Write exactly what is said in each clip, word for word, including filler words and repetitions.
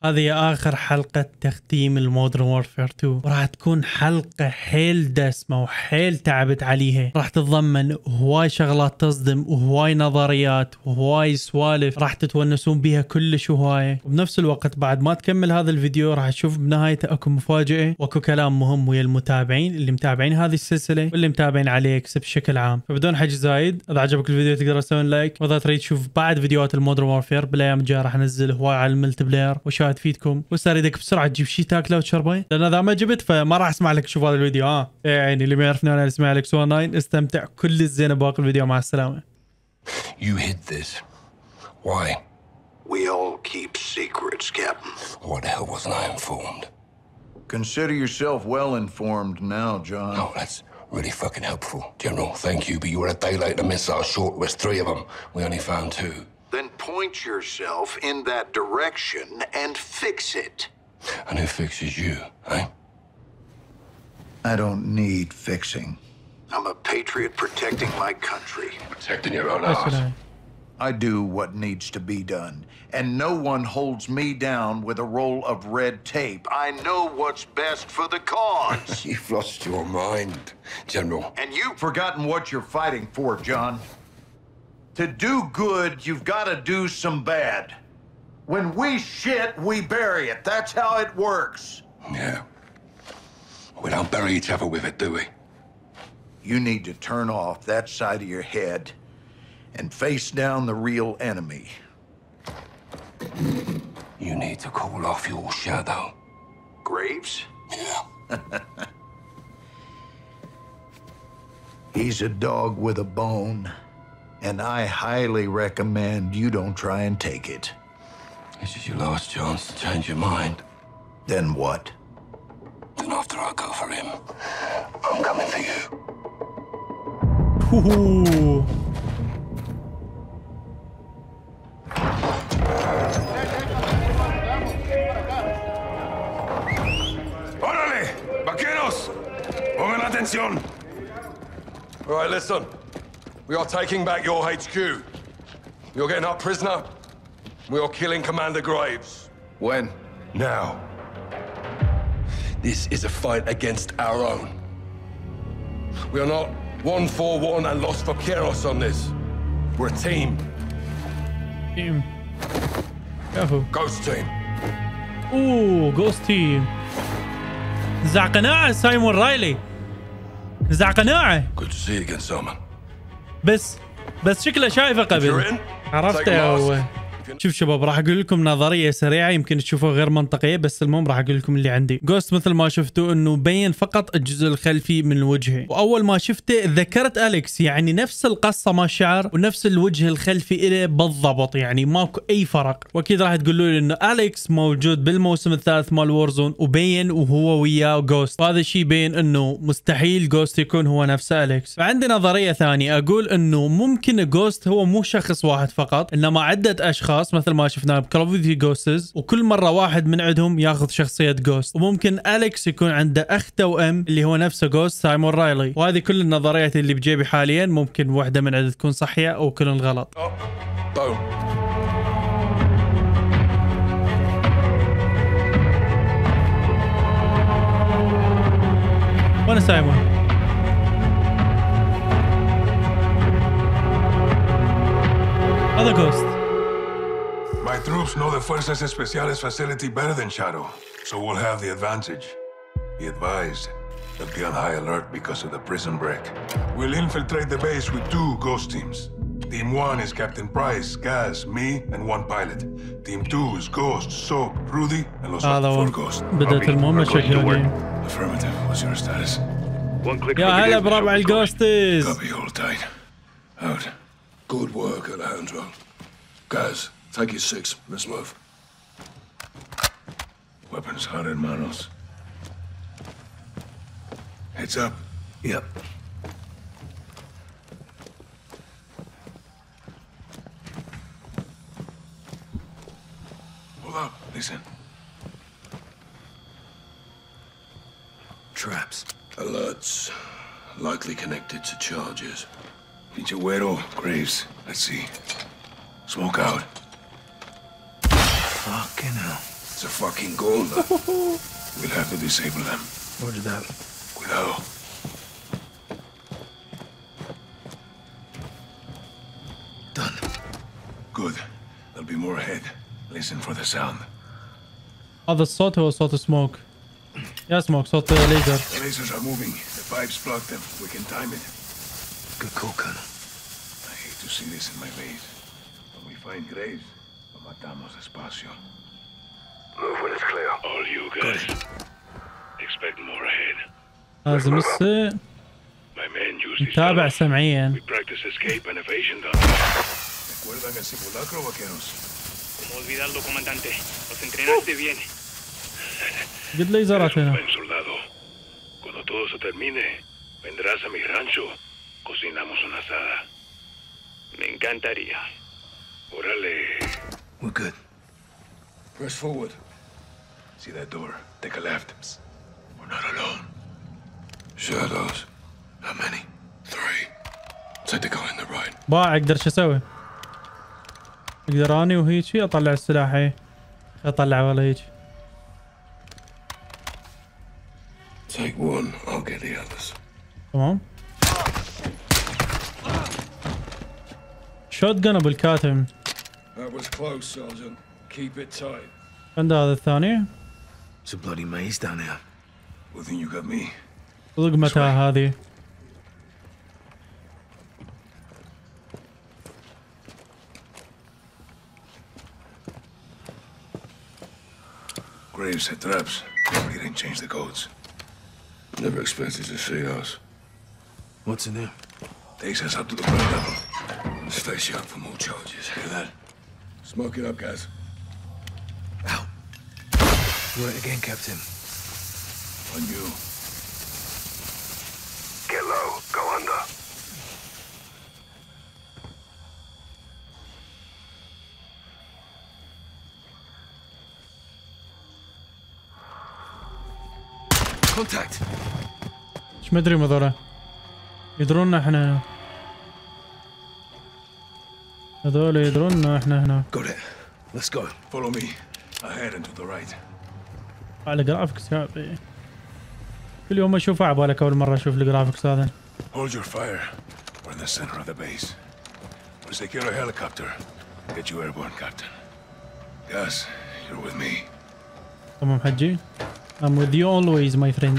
هذه آخر حلقة تختيم المودرن وورفير تو، وراح تكون حلقة حيل دسمة وحيل تعبت عليها. راح تتضمن هواي شغلات تصدم وهواي نظريات وهواي سوالف راح تتونسون بيها كلش هواية. وبنفس الوقت بعد ما تكمل هذا الفيديو راح تشوف بنهايته اكو مفاجأة واكو كلام مهم ويا المتابعين اللي متابعين هذه السلسلة واللي متابعين عليكس بشكل عام. فبدون حكي زايد، اذا عجبك الفيديو تقدر تسوي لايك، واذا تريد تشوف بعد فيديوهات المودرن وورفير بالايام الجايه راح انزل هواي على الملتي بلاير وشاهد فيدكم. بس اريدك بسرعه تجيب شيء تاكله وتشربه، لان اذا ما جبت فما راح اسمع لك تشوف هذا الفيديو. ها إيه يعني اللي ما يعرفني انا اسمي اليكس واحد تسعة، استمتع كل الزين بباقي الفيديو. مع السلامه. You hid this. Why? We all keep secrets, Captain. Why the hell wasn't I informed? Consider yourself well informed now, John. Oh, that's really fucking helpful. General, thank you, but you were a day late. The missile short was three of them. We only found two. Then point yourself in that direction and fix it. And who fixes you, eh? I don't need fixing. I'm a patriot protecting my country. Protecting your own That's what ass. I- I do what needs to be done, and no one holds me down with a roll of red tape. I know what's best for the cause. You've lost your mind, General. And you've forgotten what you're fighting for, John. To do good, you've got to do some bad. When we shit, we bury it. That's how it works. Yeah. We don't bury each other with it, do we? You need to turn off that side of your head and face down the real enemy. You need to call off your shadow. Graves? Yeah. He's a dog with a bone, and I highly recommend you don't try and take it. This is your last chance to change your mind. Then what? Then after I go for him, I'm coming for you. Ooh. ¡Órale! ¡Vaqueros! ¡Pongan atención! All right, listen. We are taking back your H Q. You're getting up prisoner. We are killing Commander Graves. When? Now. This is a fight against our own. We are not one for one and lost for Keros on this. We're a team. Team. كفو. Ghost team. اوه جوست تيم. نزع قناعه سايمون رايلي. نزع قناعه. Good to see you again, Salman. بس بس شكله شايفه If قبل. you're in, عرفته take a هو. mask. شوف شباب، راح اقول لكم نظريه سريعه يمكن تشوفوها غير منطقيه، بس المهم راح اقول لكم اللي عندي. جوست مثل ما شفتوا انه بين فقط الجزء الخلفي من وجهه، واول ما شفته ذكرت اليكس، يعني نفس القصه ما الشعر ونفس الوجه الخلفي إله بالضبط، يعني ماكو اي فرق. واكيد راح تقولوا لي انه اليكس موجود بالموسم الثالث مال وورزون وبين وهو وياه جوست، وهذا الشيء بين انه مستحيل جوست يكون هو نفس اليكس. فعندي نظريه ثانيه اقول انه ممكن جوست هو مو شخص واحد فقط، انما عده اشخاص مثل ما شفنا بكول اوف ديوتي جوستز، وكل مره واحد من عندهم ياخذ شخصيه جوست. وممكن اليكس يكون عنده اخ توأم اللي هو نفسه جوست سايمون رايلي. وهذه كل النظريات اللي بجيبي حاليا، ممكن واحده من عندها تكون صحيه او كلهم غلط. Oh, boom. وانا سايمون. هذا جوست. My troops know the Fuerzas Especiales facility better than Shadow, so we'll have the advantage. Be advised, they'll be on high alert because of the prison break. We'll infiltrate the base with two ghost teams. Team one is Captain Price, Gaz, me, and one pilot. Team two is Ghost, Soap, Rudy, and Los هذا هو four Ghost. بدأت المهمة شكلها. Affirmative. What's your status? One click. يا هلا بربع الجوستز. Copy, hold tight. Out. Good work, Alejandro. Guys, take your six. Let's move. Weapons hot in manos. Heads up. Yep. Hold up. Listen. Traps. Alerts. Likely connected to charges. Pinche güero, Graves. Let's see. Smoke out. Fucking hell. It's a fucking goal. We'll have to disable them. Roger that. Cuidado. Done. Good. There'll be more ahead. Listen for the sound. هذا الصوت هو صوت سموك. يا سموك صوت ليزر. The lasers are moving. The pipes block them. We can time it. Good call, Colonel. I hate to see this in my base. When we find Graves, lo matamos despacio. Move when it's clear. All you guys. Expect more ahead. لازم الس My men use these نتابع tunnels. سمعيا. We practice escape and evasion down. ¿Recuerdan el simulacro, vaqueros? ¿Cómo olvidarlo, comandante? Los entrenaste bien. قد ليزرات هنا. Buen soldado. Cuando todo se termine, vendrás a mi rancho. Cocinamos una asada. Me encantaría. Órale. We're good. Press forward. See that door? Take a left. We're not alone. Shadows. How many? Three. Take the guy on the right. باع اقدر شو اسوي؟ اقدر اني وهيجي اطلع السلاح ايه اطلع ولا هيجي. Take one, I'll get the others. تمام. شوت جن ابو الكاتم. That was close, Sergeant. Keep it tight. عند هذا الثاني. It's a bloody maze down here. Well, then you got me. صدق متاهة هذه. Graves set traps. He didn't change the codes. Never expected to see us. What's in there? Takes us up to the ground level. Stay sharp for more charges. Hear that? Smoke it up, guys. Out. Do it again, Captain. On you. Get low. Go under. Contact. ايش مدري هذولا يدرون احنا هذول يدرون احنا هنا. Got it. Let's go. Follow me. Ahead and to the right. على جرافيكس هذه كل يوم اشوفه عبالك اول مره اشوف الجرافيكس هذا. Hold your fire. We're in the center of the base. We'll secure a helicopter. Get you airborne, Captain. Gus, you're with me. تمام حجي. I'm with you always my friend.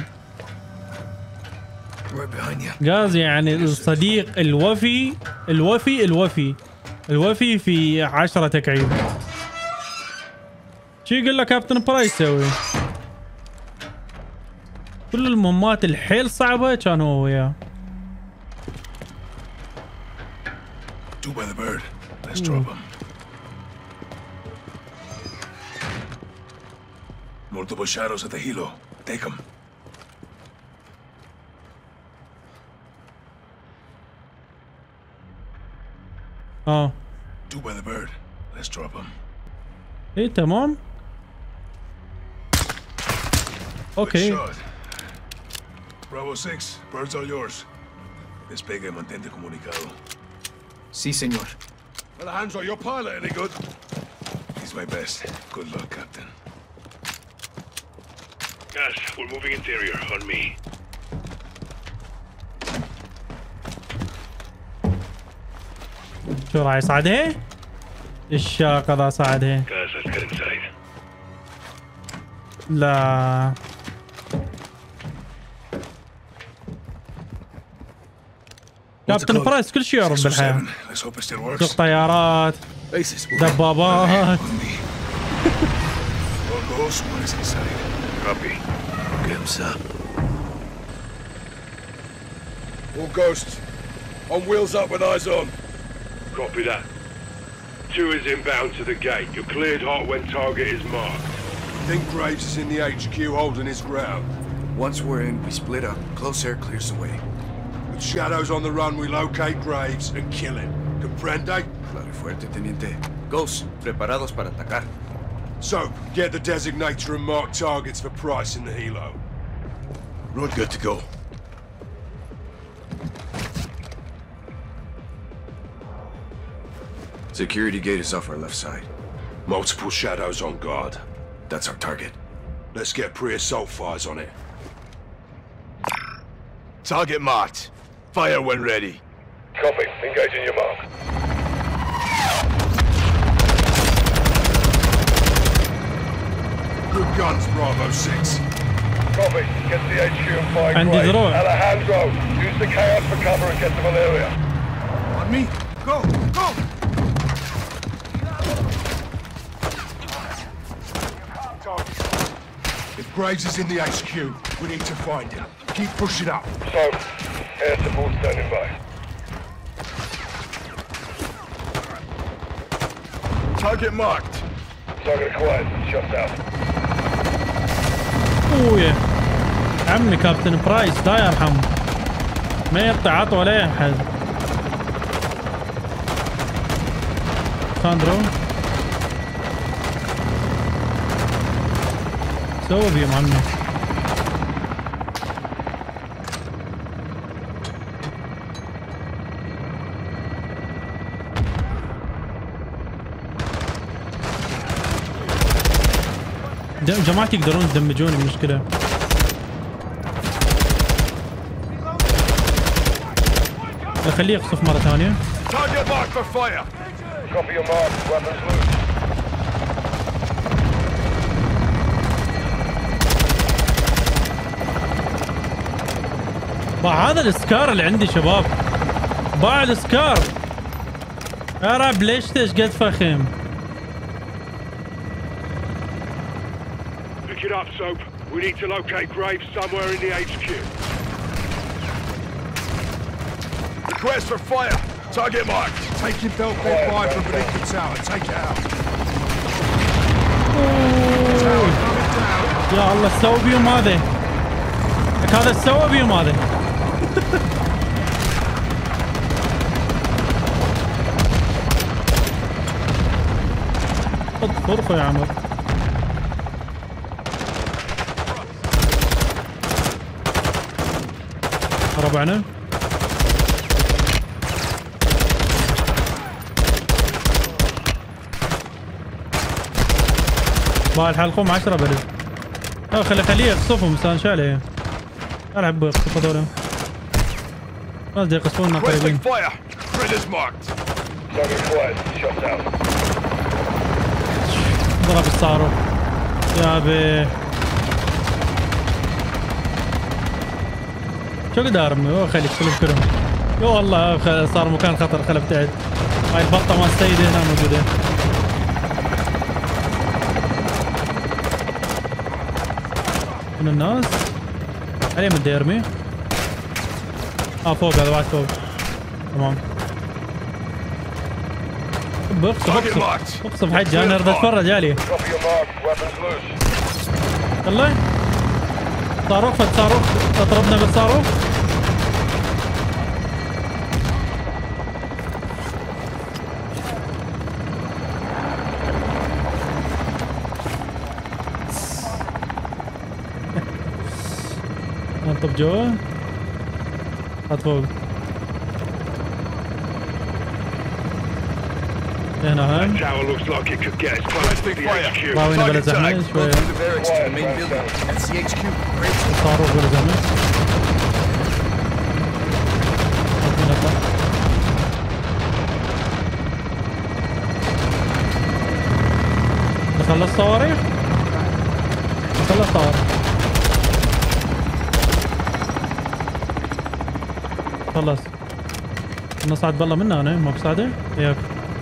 Right behind you. غاز يعني الصديق الوفي الوفي الوفي الوفي في عشرة تكعيب. شي يقول لك كابتن برايس يسوي كل المهمات الحيل صعبة كان هو وياه. Two by the bird. Let's drop them. Multiple shadows at the helo. Take them. اه Two by the bird. Let's drop them. ايه تمام. اوكي. Shot. Bravo six. Birds are yours. Despegue y mantente comunicado. Sí, señor. Alejandro, your pilot any good? He's my best. Good luck, Captain. Gus, we're moving interior. On me. شو راح يصعدها؟ الشاقة ذا صعدها. Gus, let's get inside. لا كابتن برايس كل شيء يعرف six oh بالحياة. seven. Let's hope it still works. سوق طيارات Basis. دبابات. On me. All goes when it's inside. Copy. Get him, sir. All ghosts. On wheels up with eyes on. Copy that. Two is inbound to the gate. You're cleared hot when target is marked. Think Graves is in the H Q holding his ground. Once we're in, we split up. Close air clears the way. With shadows on the run, we locate Graves and kill him. Comprende? Claro y fuerte, teniente. Ghosts, preparados para atacar. So, get the designator and mark targets for Price in the helo. We're good to go. Security gate is off our left side. Multiple shadows on guard. That's our target. Let's get pre-assault fires on it. Target marked. Fire when ready. Copy. Engaging your mark. Good guns, Bravo six. Copy. Get to the H Q and find عندي Gray. ذروع. Alejandro, use the chaos for cover and get to Valeria. On me. Go, go! If Graves is in the H Q, we need to find him. Keep pushing up. So, air support standing by. Target marked. Target acquired. Shots out. اوه عمي كابتن برايس لا يرحمه ما يقطع عطوه ولا يحد. ساندرو سوى بيهم عمي. جماعتي يقدرون يدمجوني المشكلة. خليه يقصف مرة ثانية. Target marked for fire. Copy your mark. Weapons loose. باع هذا الاسكار اللي عندي شباب. باع الاسكار. يا رب ليش ايش قد فخم. Pick it up, Soap. We need to locate Graves somewhere in the H Q. Request for fire. Target marked. Taking belt bed fire from beneath the tower. Take it out. Tower coming down. يا الله سوى بيهم هذا. لك هذا سوى بيهم هذا. خذ فرصة يا عمر. ربعنا باع الحلقوم عشرة بلد. لا خلي خليه يقصفهم استان شاليه. انا احب يقصف هذول. ما ادري يقصفوننا قريبين. ضرب الصاروخ يا بي. شو قدر امي؟ اوه خلي يقتلون كلهم. يا والله صار مكان خطر. خل ابتعد. هاي البطه مال السيد هنا موجوده. من الناس عليه من يرمي. اه فوق هذا واحد فوق. تمام. اقصف اقصف اقصف حجي. انا اريد اتفرج عليه. يلا صاروخ فد صاروخ. اضربنا بالصاروخ. انطب جوا. هات فوق. هنا هان راوينا بلا زحمة شوية. صاروخ بلا زحمة. نخلص صواريخ. نخلص صواريخ. خلص نصعد بالله منها. انا ما بساعده ياك.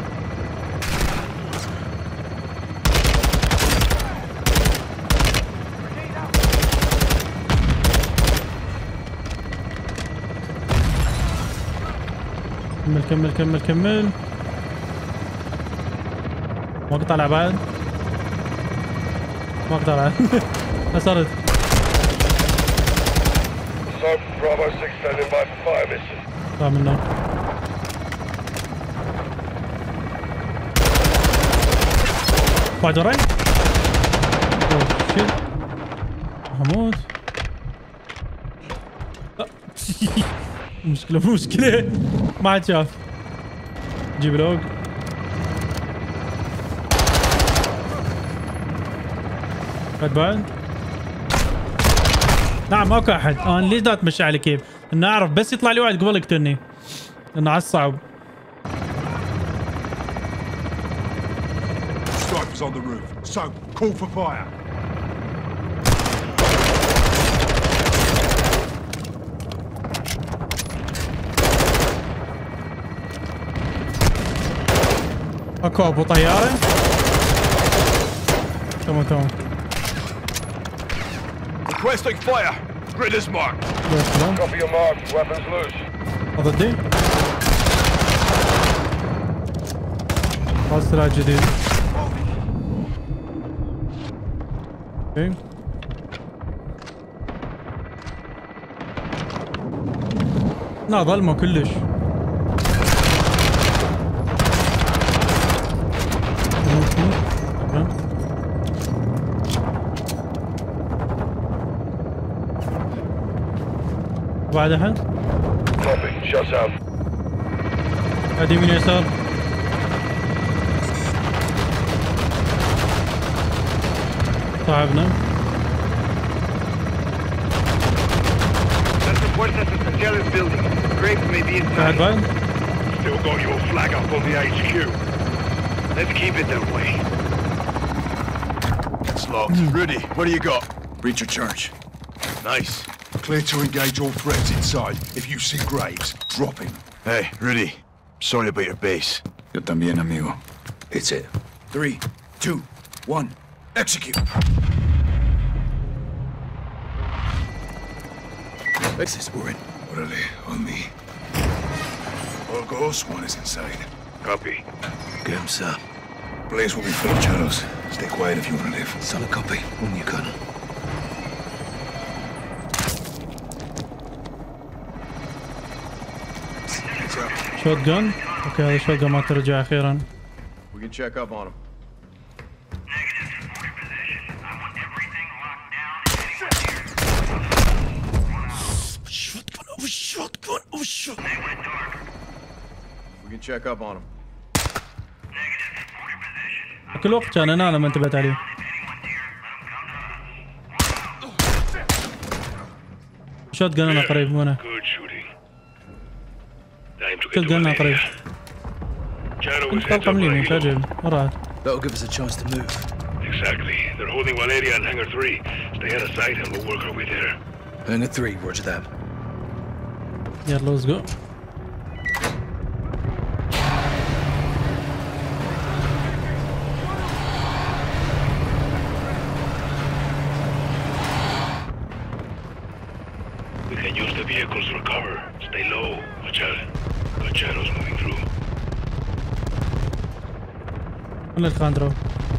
كمل كمل كمل كمل. ما قطع بعد. ما قطع بعد. أسرد. Bravo six standing by for fire mission. طلع منه. واحد وراي. اوه شيت. هموت. مشكلة مو مشكلة. ما عاد شاف. جيب لوج. بعد بعد نعم ماكو احد. انا ليش دا اتمشى على كيف؟ انه اعرف بس يطلع لي واحد قبل يقتلني، انه على الصعب. Strikers on the roof. So, call for fire. اكو ابو طياره. تمام تمام. Requesting fire. Grid is marked. Copy your mark. Weapons loose. ضدي. خلاص سلاح جديد. اوكي. لا ظلمه كلش. بعد احد؟ Copy. Shots out. بعد يمين يسار. صاحبنا. That's the Fuerzas Especiales building. Graves may be بعد inside. بعد. Still got your flag up on the H Q. Let's keep it that way. It's locked. Rudy, what do you got? Breach of charge. Nice. Clear to engage all threats inside. If you see Graves, drop him. Hey, Rudy. Sorry about your base. Yo también, amigo. It's it. Three, two, one. Execute. Exit, we're in. Orale, on me. All goes, one is inside. Copy. Get him, sir. Place will be full of shadows. Stay quiet if you want to live. Solid copy. On you, Colonel. شوت جن. اوكي هذا شوت جن ما ترجع اخيرا. We can check up on him. We can check up on him. كل وقت كان انا لما انتبهت عليه. شوت جن انا قريب هنا. Good shooting. Time to get شوت to جن انا قريب. Charo كنت was heads طلقه up مليون by مش Hilo. عجيب. وراها. That'll give us a chance to move. Exactly. They're holding Valeria and Hangar three. Stay out of sight and we'll work our way there. Hangar three, roger that. يلا let's go. We can use the vehicles for cover. Stay low. Watch out. Got shadows moving through. وين الخاندرو؟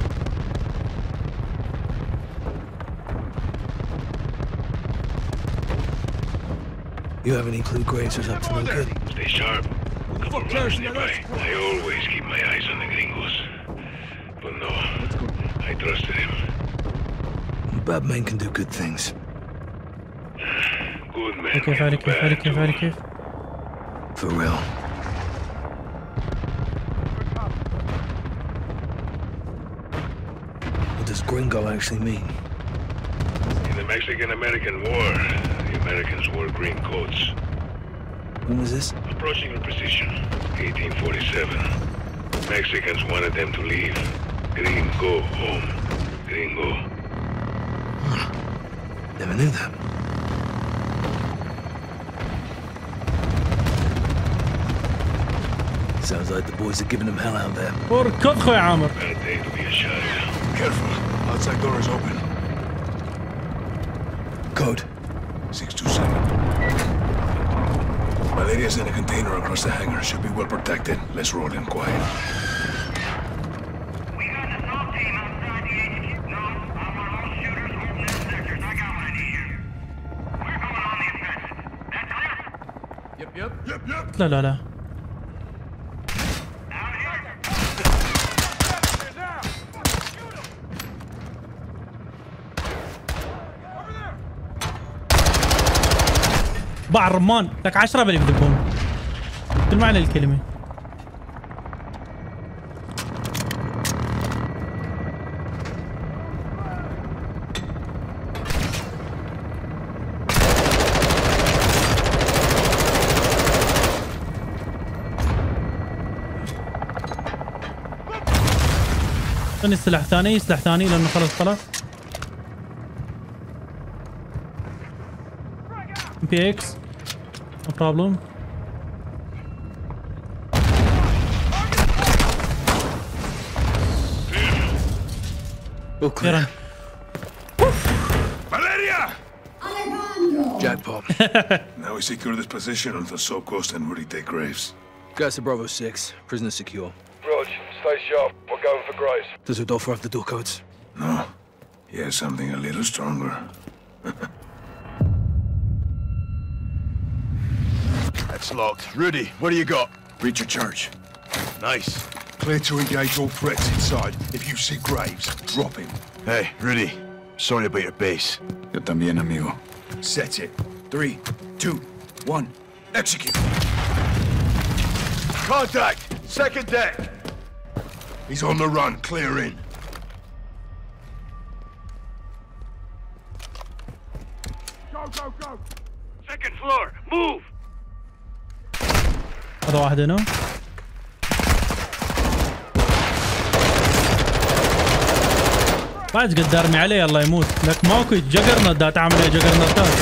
You have any clue Graves was up to no good? Stay sharp. Couple runners nearby. I always keep my eyes on the gringos. But no, I trusted him. Bad men can do good things. Good man. كيف عليك كيف عليك كيف عليك كيف؟ For real. What does gringo actually mean? In the Mexican-American War, the Americans wore green coats. When was this? Approaching your position, eighteen forty-seven. Mexicans wanted them to leave. Gringo home. Gringo. Never knew that. Sounds like the boys are giving them hell out there. اركض خوي عامر. Bad day to be a shadow. Careful. Outside door is open. Code. six two seven. Valeria's in a container across the hangar. Should be well protected. Let's roll in quiet. We got an assault team outside the H Q. No, I want all shooters holding their sectors. I got what I need here. We're going on the offensive. That clear? Yep, yep. Yep, yep. لا لا لا. Out here. باع الرمان لك عشرة بلي بذبون بالمعنى الكلمة. ثاني سلاح ثاني سلاح ثاني لانه خلص خلاص. بي اكس نو بروبلم. Okay. Valeria! Jackpot. Now we secure this position until Soap Coast and Rudy take Graves. Guys to Bravo six. Prisoner secure. Rog, stay sharp. We're going for Graves. Does Rodolfo have the door codes? No. He has something a little stronger. That's locked. Rudy, what do you got? Reach your charge. Nice. Clear to engage all threats inside. If you see Graves, drop him. Hey, Rudy. Sorry about your base. Yo también, amigo. Set it. Three, two, one, execute. Contact! Second deck! He's on the run. Clear in. Go, go, go! Second floor, move! هذا واحد هنا. بعد قد ارمي عليه الله يموت. لك ماكو جقرنا دا تعمل ايه جقرنا تاك.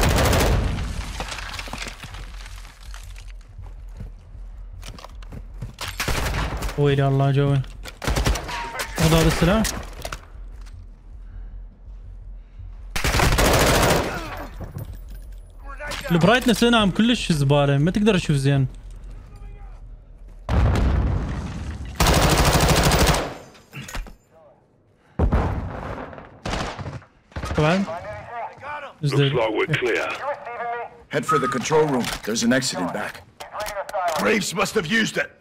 ويلي الله جوي. خذ هذا السلاح. البرايتنس هنا عم كلش زباله ما تقدر تشوف زين. طبعا. Looks like we're clear. Head for the control room. There's an exit in back. Graves must have used it.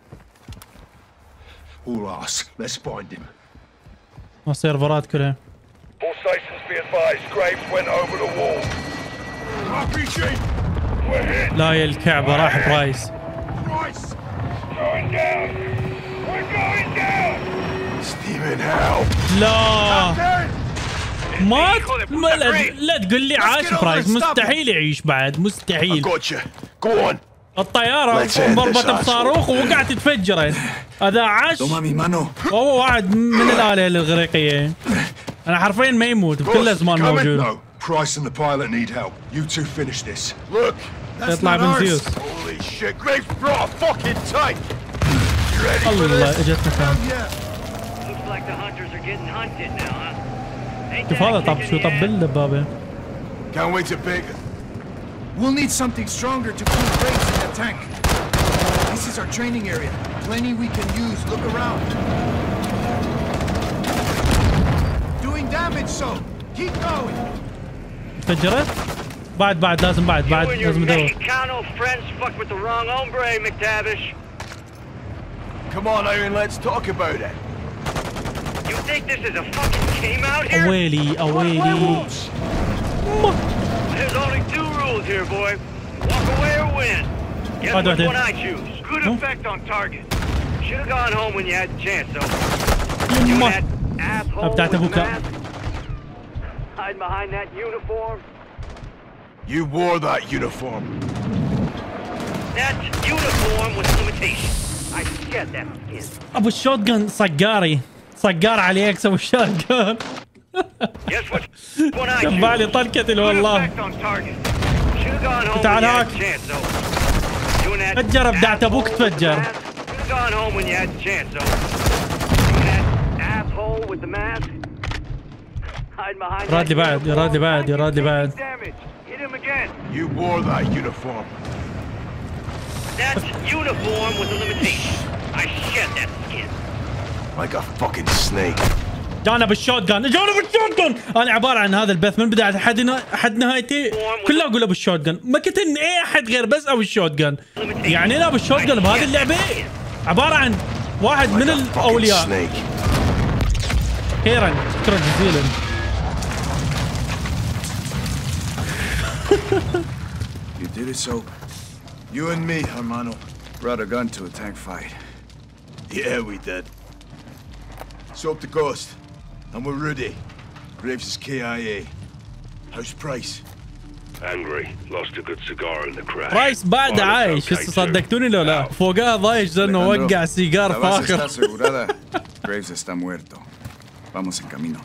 All ours. Let's find him. السيرفرات كلها. All stations be advised. Graves went over the wall. R P G! We're hit. لا يا الكعبة راح برايس. Price! Going down. We're going down. Steaming hell! لا مات. ما لا, لا تقول لي عاش برايس. مستحيل يعيش بعد مستحيل. Gotcha. Go on. الطيارة مربطة بصاروخ ووقعت تفجرت. هذا عاش. وهو واحد من الآلة الإغريقية. أنا حرفيا ما يموت بكل الأزمان موجود. No. Price and the pilot need help. You two finish this. Look, يطلع بنزيوس. Holy shit! Graves brought a fucking tank. You ready for الله this? اجتنا كان. Looks like the hunters are getting hunted now, huh? Ain't كيف that هذا a طب kick in شو the طب ass? بالدبابة. Can't wait to pick it. We'll need something stronger to keep Graves in the tank. This is our training area. Plenty we can use. Look around. Doing damage, so keep going. فجرت. بعد بعد لازم بعد بعد You and your لازم ندور. Mexicano friends fucked with the wrong hombre, McTavish. come on, Aaron, let's talk about it. You think this is a fucking game out here? أويلي أويلي. There's only two rules here, boy. Walk away or win. Guess I don't which do. one I choose. Good No. effect on target. Should have gone home when you had the chance, though. You يمه. that asshole بتاعت with the أبوك. mask? Hide behind that uniform. You wore that uniform. That uniform was a limitation. I shed that skin. أبو الشوت جن صقاري. صقار عليك سوي الشوت جن. Guess which one I كان بالي choose. طلقتي Good والله. effect on target. Should have gone home تعال when you had هاك. the chance, though. Doing that فجر بدعت أبوك asshole with the تفجر. mask? Should have gone home when you had the chance, though. Doing that asshole with the mask? Hide behind راد that لي بعد يا راد لي بعد يا راد لي بعد. damage. Hit him again. You wore that uniform. That uniform was a limitation. I shed that skin. Like a fucking snake. جانا بالشوت جن جانا بالشوت جن. انا عباره عن هذا البث من بدايه لحد نا- حد نهايتي كله اقول ابو الشوت جن. ما كنت ان اي احد غير بس ابو الشوت جن. يعني انا ابو الشوت جن بهذه اللعبه عباره عن واحد من الاولياء. Snake. خيرا شكرا جزيلا. You did it, so. You and me, hermano, brought a gun to a tank fight. Yeah, we did. Soap the ghost. And we're ready. Graves is K I A. How's Price? Angry. Lost a good cigar in the crash. رايس بعد Pilot's عايش okay, هسه too. صدقتوني لو لا. فوقها ضايج لانه Alejandro, وقع سيجار la base فاخر. está asegurada. Graves está muerto. Vamos en camino.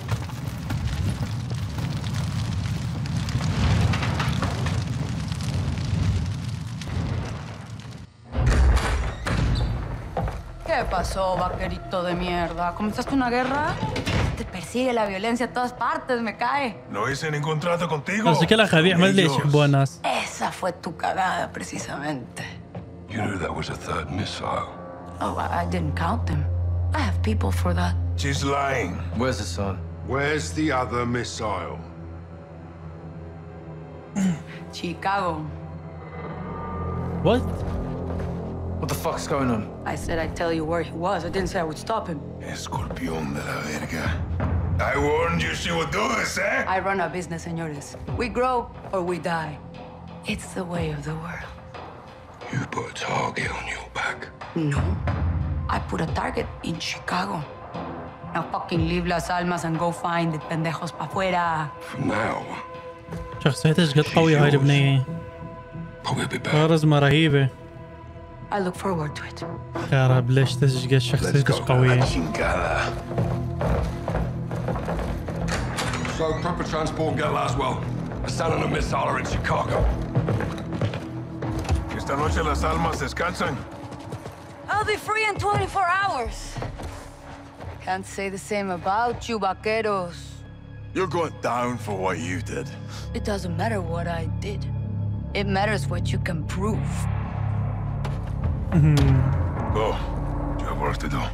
¿Qué pasó, vaquerito de mierda? ¿Comenzaste una guerra? Te persigue la violencia a todas partes, me cae. No hice ningún trato contigo. بس كلها خبيح ما ادري ليش يحبوها الناس. Esa fue tu cagada, precisamente. You knew that was a third missile. Oh, I, I didn't count them. I have people for that. She's lying. Where's Hassan? Where's the other missile? Chicago. What? What the fuck's going on? I said I'd tell you where he was. I didn't say I would stop him. Escorpión de la verga. I warned you she would do this, eh? I run a business, señores. We grow or we die. It's the way of the world. You put a target on your back. No. I put a target in Chicago. Now fucking leave Las Almas and go find the pendejos pa' fuera. From now, شخصيتها ايش قد قوية هاي البنية. probably be back. كاريزما رهيبة. I look forward to it. يا رب ليش تشقى شخصيتك قوية. So, proper transport and get Laswell. Hassan and a missile are in Chicago. Esta noche las almas descansan. I'll be free in twenty-four hours. Can't say the same about you, vaqueros. You're going down for what you did. It doesn't matter what I did. It matters what you can prove. Go. You have work to do.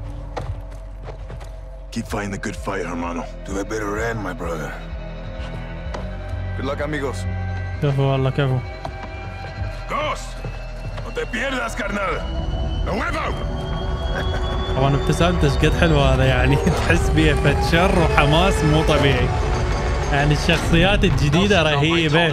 Keep fighting the good fight, hermano. To a bitter end, my brother. Good luck, amigos. كفو والله كفو. Ghost! No te pierdas, carnal. ¡A huevo! طبعا ابتسامته ايش قد حلوة هذا يعني تحس بيه فتشر وحماس مو طبيعي. يعني الشخصيات الجديدة رهيبة.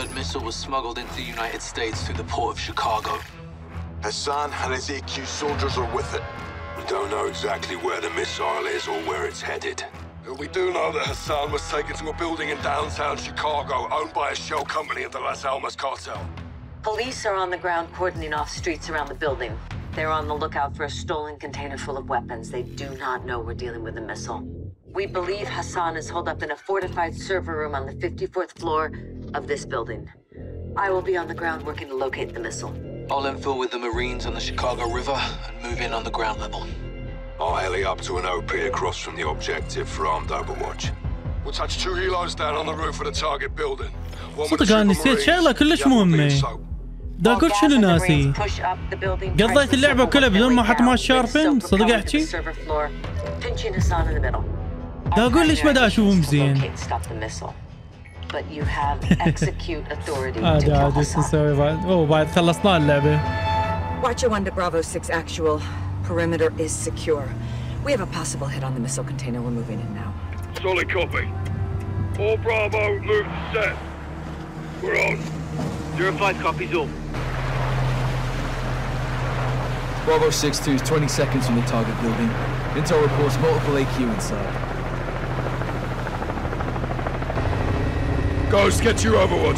Hassan and his A Q soldiers are with it. We don't know exactly where the missile is or where it's headed. We do know that Hassan was taken to a building in downtown Chicago owned by a shell company of the Las Almas cartel. Police are on the ground cordoning off streets around the building. They're on the lookout for a stolen container full of weapons. They do not know we're dealing with a missile. We believe Hassan is holed up in a fortified server room on the fifty-fourth floor of this building. I will be on the ground working to locate the missile. I'll infill with the Marines on the Chicago River and move in on the ground level. I'll heli up to an O P across from the objective for armed overwatch. We'll touch two helos down on the roof of the target building. صدق انا نسيت شغله كلش مهمه. دا اقول شنو ناسي؟ قضيت اللعبه كلها بدون ما احط ماس شاربن صدق احكي؟ دا اقول ليش ما دا اشوفهم زين؟ عادي عادي شو نسوي بعد؟ اوه بعد خلصنا اللعبه. Watcher one to Bravo six actual. Perimeter is secure. We have a possible hit on the missile container. We're moving in now. Solid copy. All Bravo, move to set. We're on. Zero five copies all. Bravo six two is twenty seconds from the target building. Intel reports multiple A Q inside. Ghost, get your overwatch.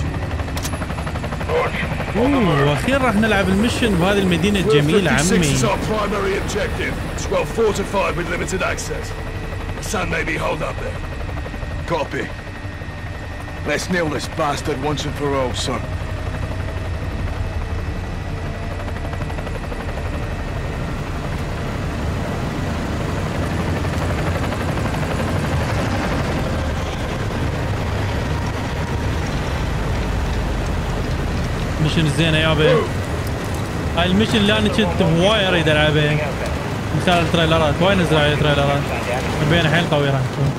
اوه واخيرا راح نلعب المشن بهذه المدينه الجميله عمي. Well fortified with limited access. The sun may be holed up there. Copy. Let's nail this bastard once and for all, son. مشن زينه يابا. هاي المشن اللي انا كنت هواي اريد العبها من خلال التريلرات، وايد نزل عليه تريلرات. حبينا حيل قوي راح تكون.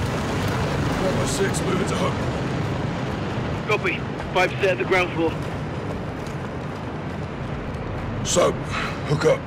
Copy. Five set at the ground floor. So, hook up.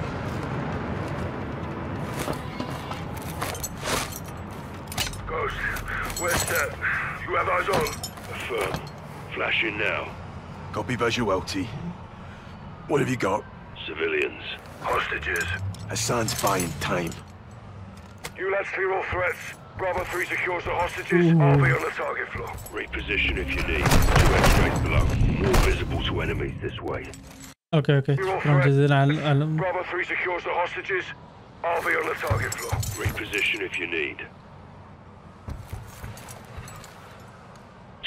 Ghost, where's that? You have eyes on? Affirm. Flashing now. Copy visuality. What have you got? Civilians. Hostages. Hassan's buying time. You lads clear all threats. Bravo three secures the hostages. Ooh. I'll be on the target floor. Reposition if you need. Two X-rays below. More visible to enemies this way. اوكي اوكي شكرا جزيلا على Bravo three secures the hostages. I'll be on the target floor. Reposition if you need.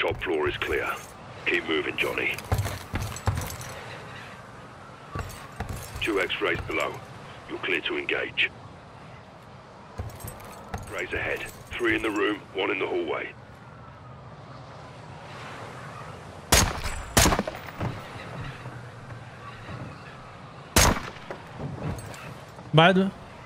Top floor is clear. Keep moving, Johnny. Two X-rays below. You're clear to engage. Rays ahead. Three in the room, one in the hallway. بعده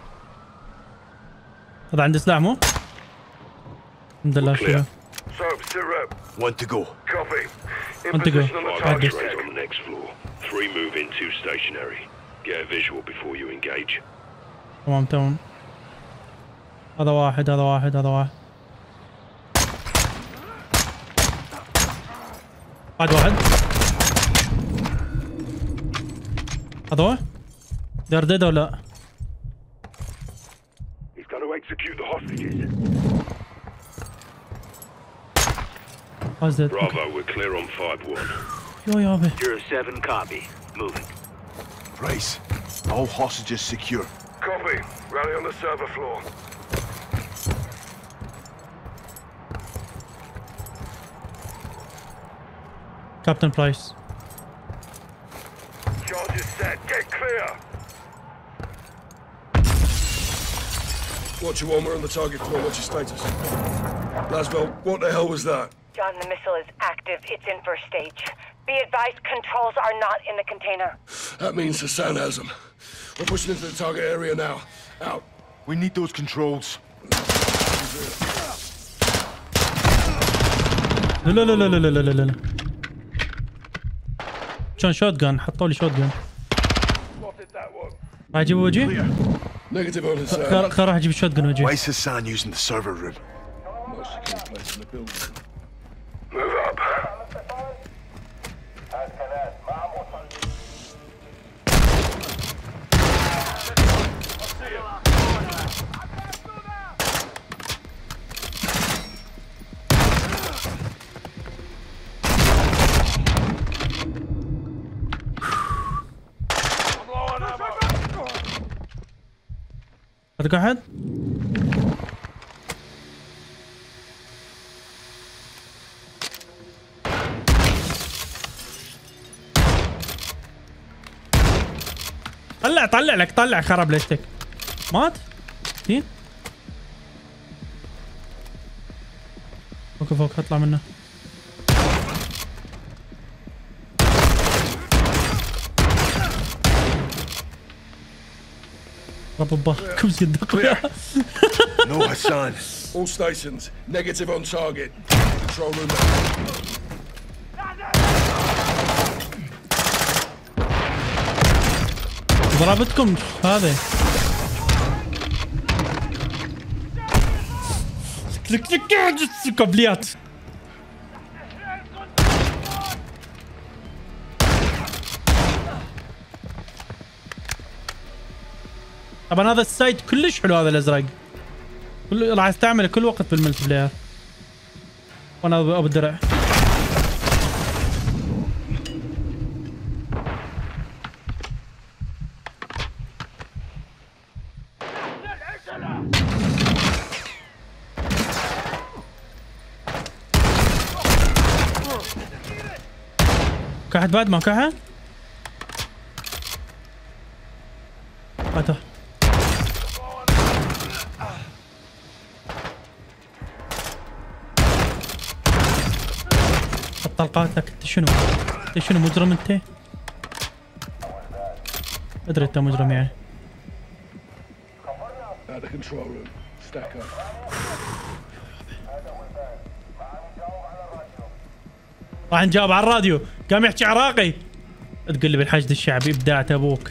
هذا عنده سلاح مو؟ الحمد لله شوف. So, sit rep. One to go. Copy. In One to go. position on the Five target days. rays on the next floor. Three move in, two stationary. Get a visual before you engage. تمام تمام. هذا واحد هذا واحد هذا واحد. واحد واحد. هذا هو؟ دار ديد ولا؟ He's going to execute the hostages. How's that? Bravo, we're clear on five one. يو يابا. You're a seven copy. Moving. Price. All hostages secure. Copy. Rally on the server floor. Captain Price. Charges set. Get clear. Watcher one, we're on the target floor. What's your status? Laswell, what the hell was that? John, the missile is active. It's in first stage. Be advised, controls are not in the container. That means Hassan has them. We're pushing into the target area now. Out. We need those controls. لا لا لا لا لا لا لا لا. كان شوت جان حطوا لي شوت جان. راح اجيب وجهي؟ Negative on Hassan. خل راح اجيب شوت جان وجهي. Why is Hassan using the server room? Most secure place in the building. Move up. عندك واحد؟ طلع طلع لك طلع خرب ليشتك. مات؟ تين؟ فوق فوق اطلع منه. رب بباركم صدقوا. No Hassan. All stations, negative on target. Control room. ضربتكم هذا. قبليات. طبعا هذا السايت كلش حلو هذا الازرق. كل راح استعمله كل وقت بالملتي بلاير. وانا ابو الدرع. كحد بعد ما كحد؟ هاته طلقاتك. انت شنو؟ انت شنو مجرم انت؟ ادري انت مجرم يعني. At the control room. Stack up. راح نجاوب على الراديو قام يحكي عراقي. تقول لي بالحشد الشعبي ابدعت ابوك.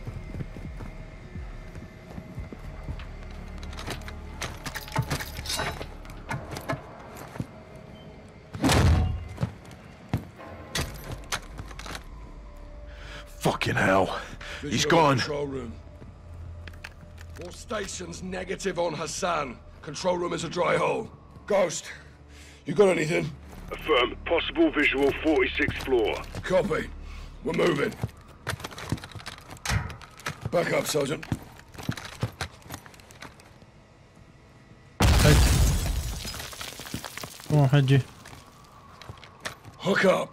Fucking hell. He's gone. Control room. All stations negative on Hassan. Control room is a dry hole. Ghost, you got anything? Affirm. Possible visual forty-sixth floor. Copy. We're moving. Back up, Sergeant. روح حجي. Hook up.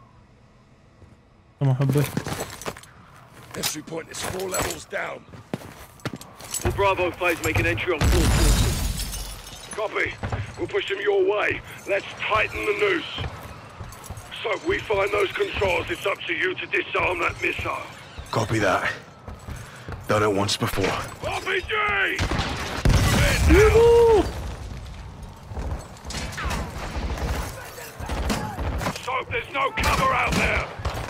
ما حبه. Entry point is four levels down. All Bravo phase making entry on four forces. Copy. We'll push them your way. Let's tighten the noose. So we find those controls. It's up to you to disarm that missile. Copy that. Done it once before. R P G! Move So there's no cover out there.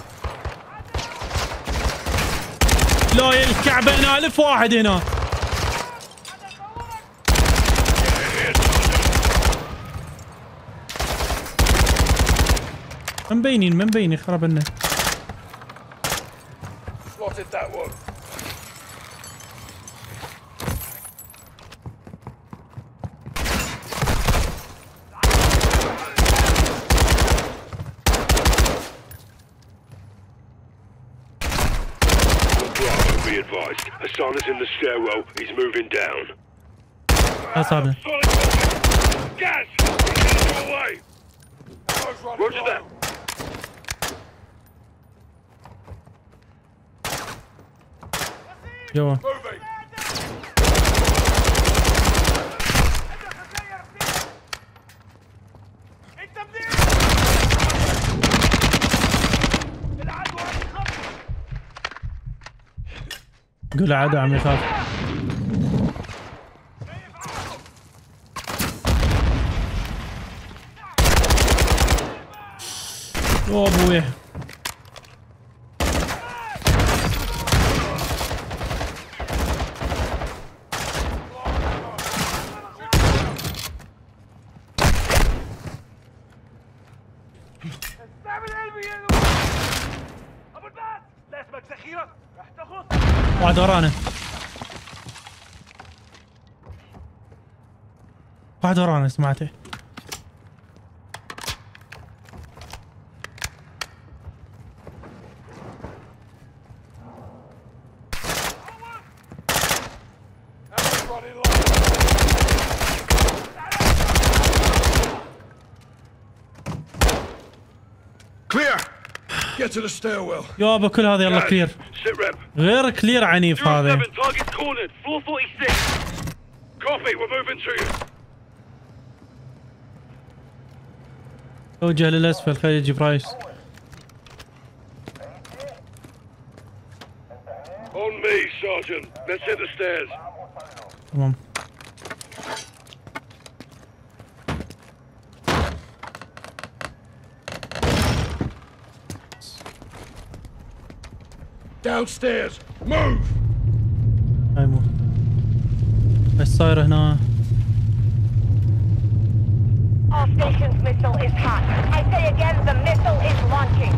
لا يا الكعبة هنا ألف واحد هنا. مبينين مبينين خرب لنا. Spotted that one. Be advised, Hassan is in the stairwell. He's moving down. That's happening. Gas! He's heading your way. Roger that. جوا. قول عدو عم يخاف. يا ابوي واحد ورانا واحد ورانا سمعته. Clear. Get to the stairwell. يابا كل هذا يلا كلير. غير كلير عنيف هذا. Target cornered. four forty-six. Copy. We're moving to you. توجه للأسفل خلي يجي برايس. On me, Sergeant. Let's hit the stairs. تمام. Downstairs. Move. هاي مو. ايش صاير هنا؟ All stations missile is hot. I say again, the missile is launching.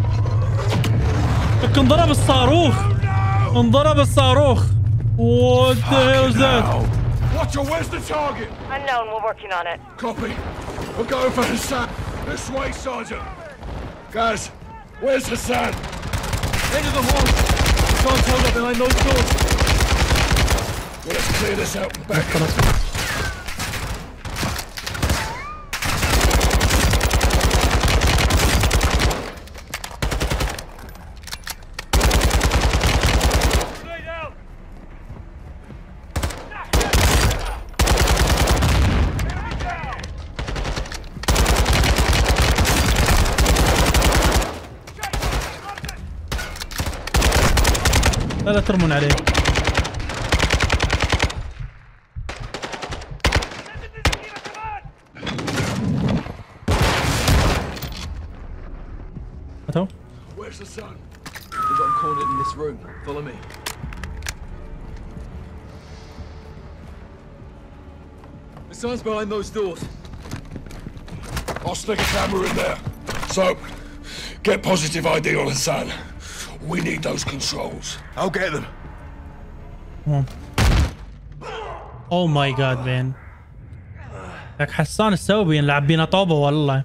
لك انضرب الصاروخ. انضرب الصاروخ. What the hell is that? Watcher, where's the target? Unknown, we're working on it. Copy. We're going for Hassan. This way, Sergeant. Guys, where's Hassan? End of the hall. Can't hold up behind those doors. Well, let's clear this out and back. لا لا ترمون عليه. أتو؟ Where's the sun? We've got him cornered in this room. Follow me. The sun's behind those doors. I'll stick a camera in there. So, get positive I D on Hassan. We need those controls. I'll get them. Come on. Oh my god man. لك حسان السوبي نلعب بينا طوبة والله.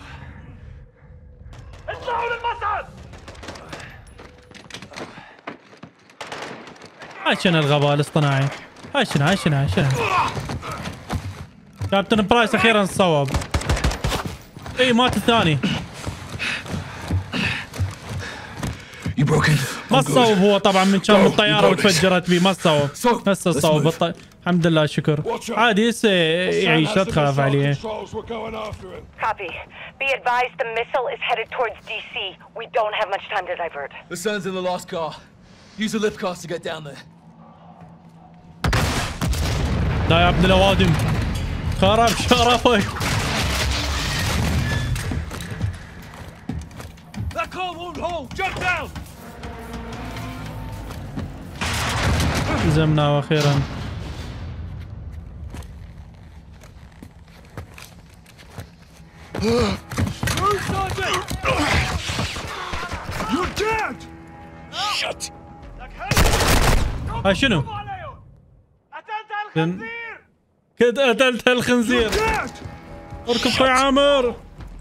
هاي شنو الغباء الاصطناعي؟ هاي شنو هاي شنو هاي شنو؟ كابتن برايس اخيرا صوب. اي مات الثاني. ما صوب هو طبعا من كان من الطياره وتفجرت بيه، ما صوب هسه صوب الط... الحمد لله شكر. عادي هسه يعيش لا تخاف عليه. Copy. Be advised the missile is headed towards D C. We don't have much time to divert. The sun's in the lost car. Use the lift cars to get down there. لا يا ابن الاوادم خرب شرفك. That car won't hold. Jump down. هزمنا واخيرا. You're dead. Shut. هاي شنو؟ كنت قتلت الخنزير. اركب خوي عامر.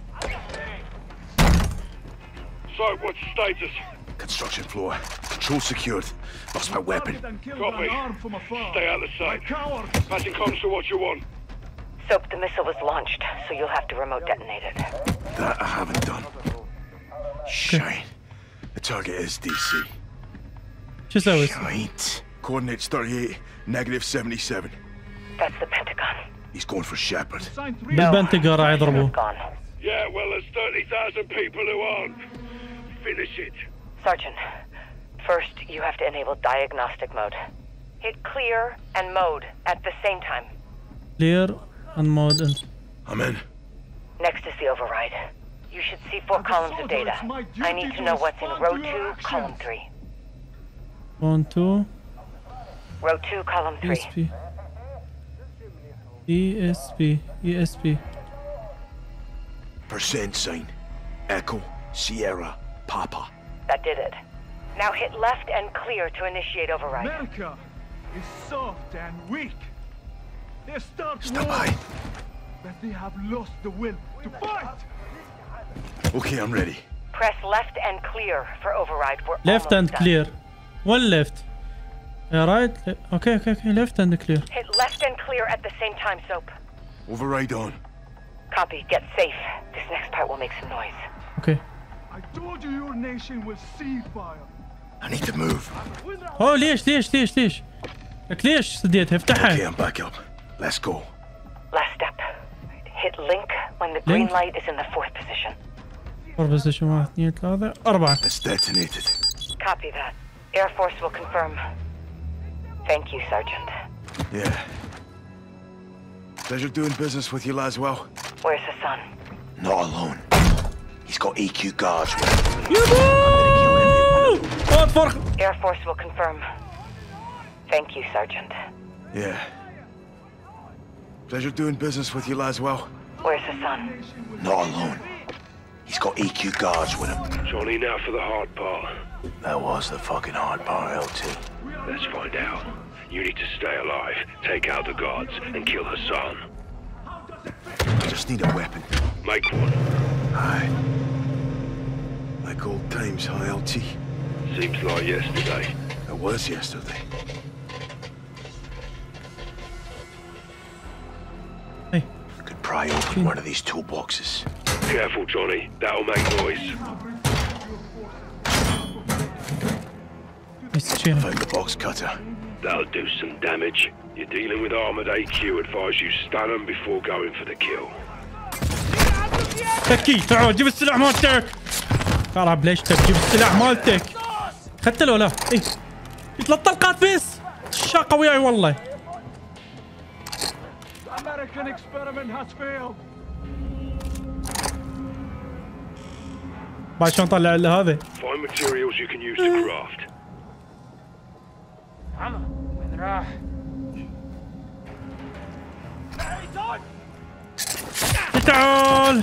So, what's the status? Construction floor. Control secured. Lost my weapon. Copy. Stay out of sight. Passing comms to what you want. Soap, the missile was launched, so you'll have to remote detonate it. That I haven't done. Shite. The target is D C. شو سويت؟ Shite. Coordinates thirty-eight, negative seventy-seven. That's the Pentagon. He's going for Shepard. بالبنتقا راح يضربوه. Yeah, well, there's thirty thousand people who aren't. Finish it. Sergeant, first you have to enable diagnostic mode. Hit clear and mode at the same time. Clear and mode. I'm in. Next is the override. You should see four columns of data. I need to know what's in row two, column three. One, two. Row two, column three. E S P. E S P. E S P. Percent sign. Echo, Sierra, Papa. That did it. Now hit left and clear to initiate override. America is soft and weak. They start Stop by. but they have lost the will to fight. Okay, I'm ready. Press left and clear for override. We're Left and done. clear. One left. Uh, right. Okay, okay, okay. Left and clear. Hit left and clear at the same time, Soap. Override on. Copy. Get safe. This next part will make some noise. Okay. I told you your nation will see fire. I need to move. Oh ليش ليش ليش ليش؟ لك ليش سديتها؟ افتحها. Okay, I'm back up. Let's go. Last step. Hit link when the green Link? light is in the fourth position. four position واحد اثنين ثلاثة أربعة. It's detonated. Copy that. Air Force will confirm. Thank you, Sergeant. Yeah. Pleasure doing business with you, Laswell. Where's Hassan? Not alone. He's got A Q guards with him. Air Force will confirm. Thank you, Sergeant. Yeah. Pleasure doing business with you, Laswell. Where's Hassan? Not alone. He's got A Q guards with him. Johnny, now for the hard part. That was the fucking hard part, L T. Let's find out. You need to stay alive, take out the guards, and kill Hassan. I just need a weapon. Make one. Aye. Like old times, huh, L T? Seems like yesterday. It was yesterday. Hey. Could pry open one of these toolboxes. Careful, Johnny. That'll make noise. Found the box cutter. That'll do some damage. You're dealing with armored A Q. Advise you stun them before going for the kill. تكي تعال جيب السلاح مالتك. خرب ليش تجيب السلاح مالتك؟ خدت له لا؟ ايه ثلاث طلقات بس. الشاقة وياي والله. The American experiment has failed. بعد شلون نطلع له هذا؟ Find materials you can use to craft. وين راح؟ تعال.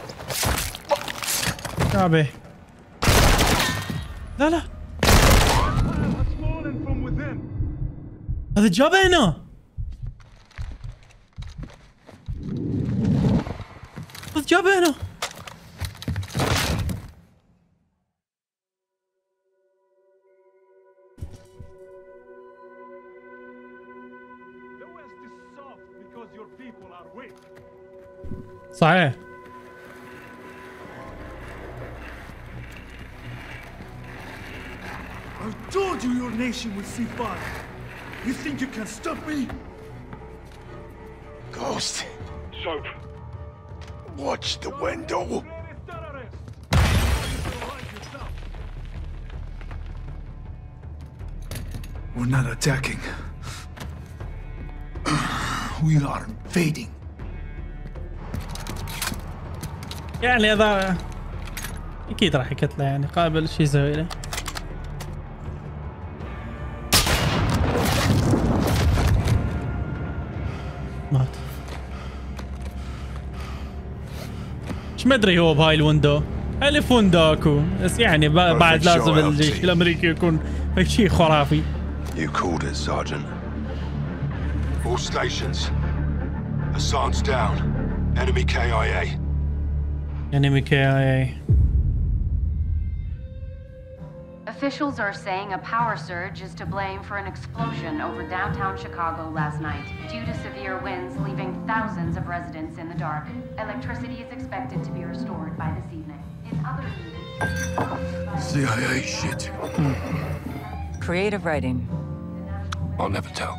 تعبه. لا لا. هذا جابه هنا. هذا جابه هنا. صحيح. told you your nation would see fire. You think you can stop me? Ghost. Soap. Watch the window. We're not attacking. We are invading. يعني هذا اكيد راح يقتله يعني قابل شي يسوي له. مات. ايش ما ادري هو بهاي الويندو. الف ويندو اكو بس يعني بعد لازم الجيش الامريكي يكون هيك شيء خرافي. You called it, Sergeant. All stations. Hassan's down. Enemy K I A. Enemy K I A. Officials are saying a power surge is to blame for an explosion over downtown Chicago last night, due to severe winds leaving thousands of residents in the dark. Electricity is expected to be restored by this evening. In other news... C I A shit. Creative writing. I'll never tell.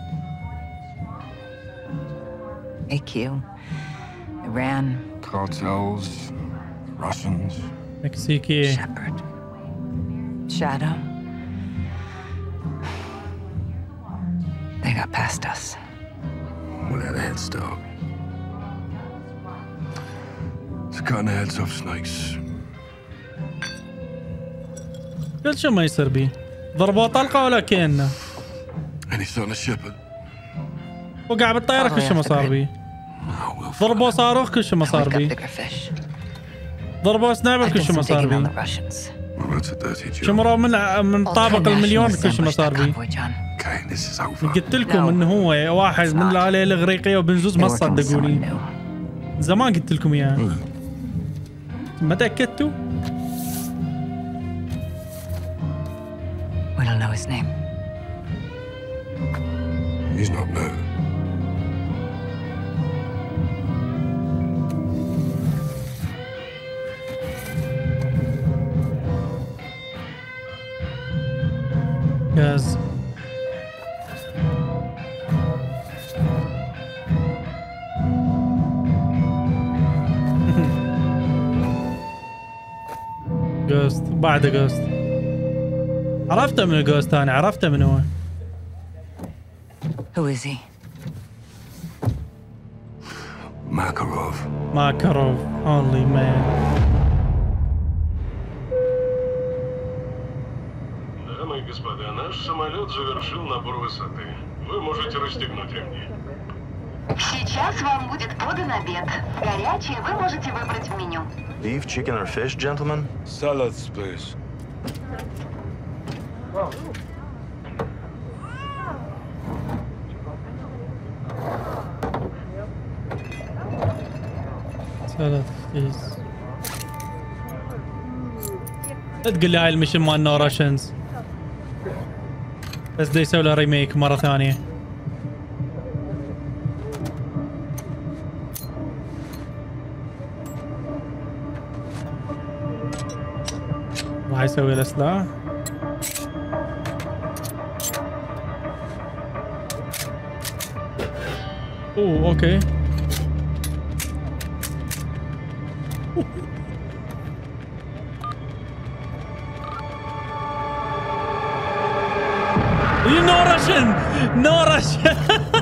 A Q. Iran. Cartels. Russians. Mexico. Shepard. Shadow. They got past us. We had a head start. It's cutting the heads off snakes. قلت شو ما يصير بيه؟ ضربوا طلقة ولا كأنه؟ Any son of Shepard? وقع بالطيارة كل شو ما صار بيه. ضربوا صاروخ كل شو ما صار بيه. ضربوا سنايبر كل شو ما صار بيه. شمروا من من طابق المليون كل شو ما صار بيه. قلت لكم انه هو واحد من العائلة الإغريقية وبنزوز ما تصدقوني. زمان قلت لكم اياه. ما تأكدتوا؟ We don't know his name. He's not new. Yes. جوست بعد جوست عرفته من الجوست انا عرفته من هو. Who is he? Makarov. Makarov, only man. Дамы и господа, наш самолет завершил набор высоты. Вы можете расстегнуть ремни. Сейчас вам будет подан обед. Горячий вы можете выбрать в меню. Beef, chicken, or fish, gentlemen? Salads, please. Salad, please. لا تقول لي هاي المشن مال نو راشنز. بس دا يسوي له ريميك مرة ثانية. راح يسوي له سلاح. اوه اوكي. No Russian! No Russian!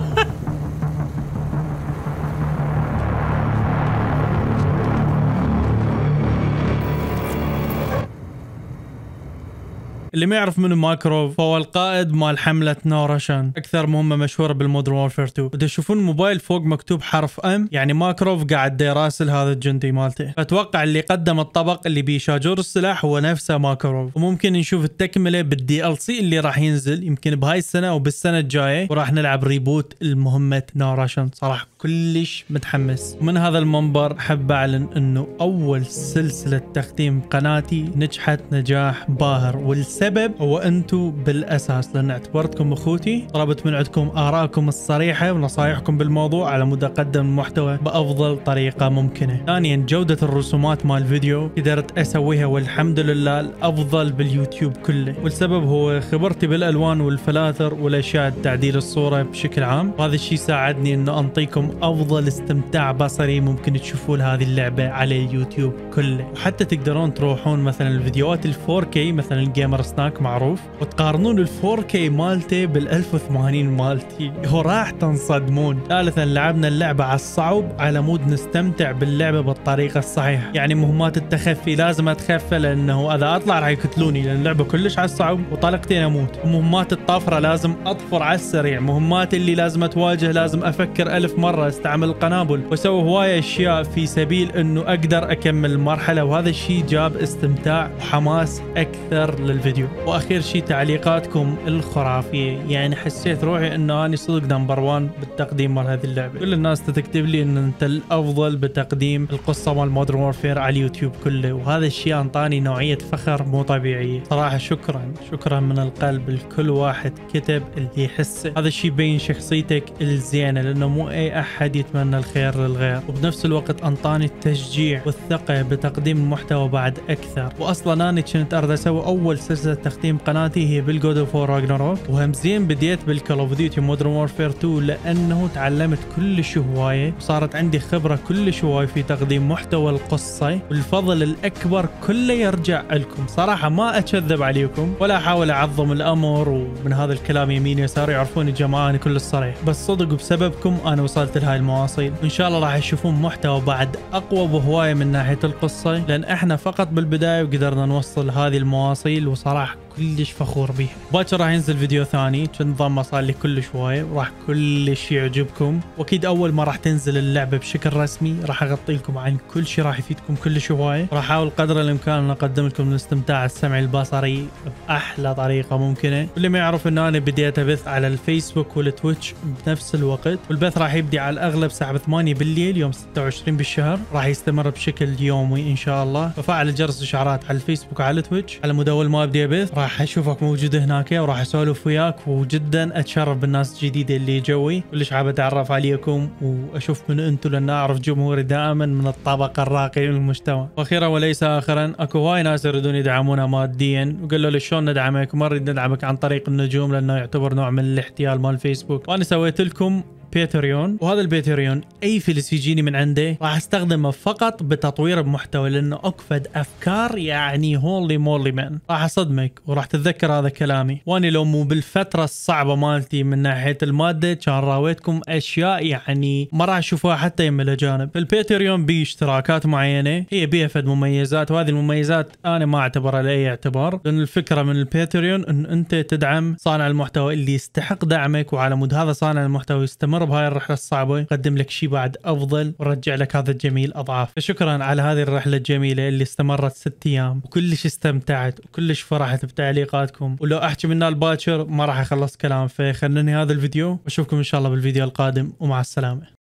اللي ما يعرف منو ماكروف فهو القائد مال حملة نو راشن، اكثر مهمة مشهورة بالمودرن وورفير اثنين. اذا تشوفون الموبايل فوق مكتوب حرف ام يعني ماكروف قاعد يراسل هذا الجندي مالته، فاتوقع اللي قدم الطبق اللي بيه شاجور السلاح هو نفسه ماكروف. وممكن نشوف التكملة بالدي ال سي اللي راح ينزل يمكن بهاي السنة او بالسنة الجاية، وراح نلعب ريبوت المهمة نو راشن. صراحة كلش متحمس. ومن هذا المنبر احب اعلن انه اول سلسلة تختيم قناتي نجحت نجاح باهر، والسبب هو انتم بالاساس، لان اعتبرتكم اخوتي، طلبت من عندكم ارائكم الصريحة ونصايحكم بالموضوع على مود اقدم المحتوى بافضل طريقة ممكنة. ثانيا جودة الرسومات مال الفيديو قدرت اسويها والحمد لله الافضل باليوتيوب كله، والسبب هو خبرتي بالالوان والفلاتر والاشياء تعديل الصورة بشكل عام، وهذا الشيء ساعدني انه انطيكم افضل استمتاع بصري ممكن تشوفوا لهذه اللعبة على اليوتيوب كله. وحتى تقدرون تروحون مثلا الفيديوهات الفور كي مثلا الجيمر سناك معروف، وتقارنون الفور كي مالته بالألف وثمانين مالتي، وراح تنصدمون. ثالثا لعبنا اللعبة على الصعب على مود نستمتع باللعبة بالطريقة الصحيحة، يعني مهمات التخفي لازم اتخفى لانه اذا اطلع راح يقتلوني لان اللعبة كلش على الصعب وطلقتين اموت. ومهمات الطفرة لازم اطفر على السريع، مهمات اللي لازم اتواجه لازم افكر الف مرة، استعمل القنابل واسوي هواية اشياء في سبيل انه اقدر اكمل المرحلة، وهذا الشيء جاب استمتاع وحماس اكثر للفيديو. واخير شيء تعليقاتكم الخرافية، يعني حسيت روحي انه اني صدق نمبر وان بالتقديم مال هذه اللعبة. كل الناس تكتب لي ان انت الافضل بتقديم القصة مال مودرن وورفير على اليوتيوب كله، وهذا الشيء انطاني نوعية فخر مو طبيعية صراحة. شكرا شكرا من القلب لكل واحد كتب اللي يحس. هذا الشيء يبين شخصيتك الزينة، لانه مو اي احد يتمنى الخير للغير، وبنفس الوقت انطاني التشجيع والثقة بتقديم المحتوى بعد اكثر. واصلا انا كنت اريد اسوي اول سلسلة تختيم قناتي هي بالجود اوف وور راجناروك، وهمزين بديت بالكول اوف ديوتي مودرن وورفير تو لانه تعلمت كلش هواية وصارت عندي خبرة كلش هواية في تقديم محتوى القصة، والفضل الاكبر كله يرجع لكم صراحة. ما اكذب عليكم ولا احاول اعظم الامر، ومن هذا الكلام يمين يسار يعرفون الجماعة انا كل الصريح، بس صدق بسببكم انا وصلت لهاي المواصيل. وان شاء الله راح تشوفون محتوى بعد اقوى بهواية من ناحية القصة، لان احنا فقط بالبداية وقدرنا نوصل هذه المواصيل، وصراحة كلش فخور بيها. باكر راح ينزل فيديو ثاني كنظام صار لي كل شويه وراح كلش يعجبكم، واكيد اول ما راح تنزل اللعبه بشكل رسمي راح اغطي لكم عن كل شيء راح يفيدكم كلش هوايه. راح احاول قدر الامكان ان اقدم لكم الاستمتاع السمعي البصري باحلى طريقه ممكنه. واللي ما يعرف ان انا بديت ابث على الفيسبوك والتويتش بنفس الوقت، والبث راح يبدي على الاغلب الساعه ثمانية بالليل يوم ستة وعشرين بالشهر، راح يستمر بشكل يومي ان شاء الله. ففعل جرس الاشعارات على الفيسبوك وعلى التويتش على مود اول ما ابدي ابث راح اشوفك موجود هناك وراح اسولف وياك، وجدا اتشرف بالناس الجديده اللي جوي، كلش حاب اتعرف عليكم واشوف من انتم، لان اعرف جمهوري دائما من الطبقه الراقيه من المجتمع. واخيرا وليس اخرا، اكو هواي ناس يريدون يدعمونا ماديا وقالوا لي شلون ندعمك؟ ما نريد ندعمك عن طريق النجوم لانه يعتبر نوع من الاحتيال مال فيسبوك، وانا سويت لكم باتريون، وهذا الباتريون اي فلس يجيني من عنده راح استخدمه فقط بتطوير بمحتوى، لانه اكفد افكار يعني هولي مولي مان، راح اصدمك وراح تتذكر هذا كلامي. واني لو مو بالفتره الصعبه مالتي من ناحيه الماده كان راويتكم اشياء يعني ما راح اشوفها حتى يم الاجانب. الباتريون بي اشتراكات معينه هي بيها فد مميزات، وهذه المميزات انا ما اعتبرها لاي اعتبار، لان الفكره من الباتريون ان انت تدعم صانع المحتوى اللي يستحق دعمك، وعلى مود هذا صانع المحتوى يستمر بهاي الرحله الصعبه يقدم لك شيء بعد افضل ورجع لك هذا الجميل اضعاف. فشكرا على هذه الرحله الجميله اللي استمرت ست ايام، وكلش استمتعت وكلش فرحت بتعليقاتكم، ولو احكي منها الباكر ما راح اخلص كلام. فخلني هذا الفيديو واشوفكم ان شاء الله بالفيديو القادم، ومع السلامه.